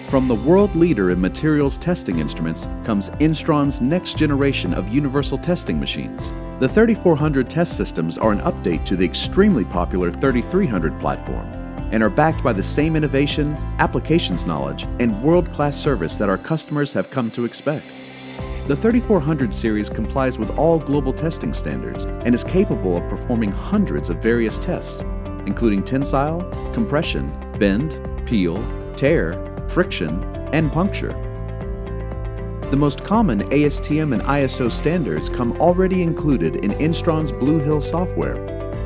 From the world leader in materials testing instruments comes Instron's next generation of universal testing machines. The 3400 test systems are an update to the extremely popular 3300 platform and are backed by the same innovation, applications knowledge, and world-class service that our customers have come to expect. The 3400 series complies with all global testing standards and is capable of performing hundreds of various tests, including tensile, compression, bend, peel, tear, friction, and puncture. The most common ASTM and ISO standards come already included in Instron's Blue Hill software.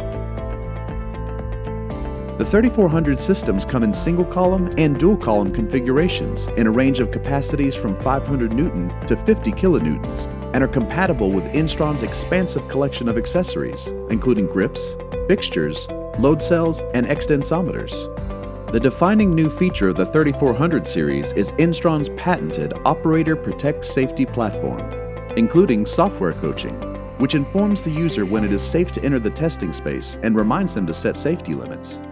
The 3400 systems come in single column and dual column configurations in a range of capacities from 500 Newton to 50 kilonewtons and are compatible with Instron's expansive collection of accessories, including grips, fixtures, load cells, and extensometers. The defining new feature of the 3400 series is Instron's patented Operator Protect Safety platform, including software coaching, which informs the user when it is safe to enter the testing space and reminds them to set safety limits.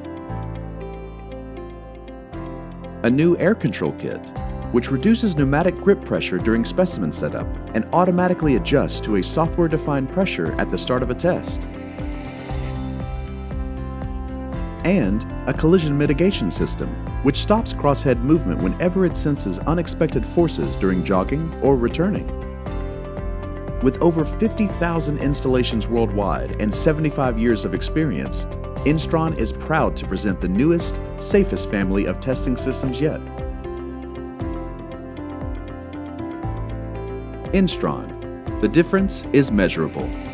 A new air control kit, which reduces pneumatic grip pressure during specimen setup and automatically adjusts to a software-defined pressure at the start of a test. And a collision mitigation system, which stops crosshead movement whenever it senses unexpected forces during jogging or returning. With over 50,000 installations worldwide and 75 years of experience, Instron is proud to present the newest, safest family of testing systems yet. Instron. The difference is measurable.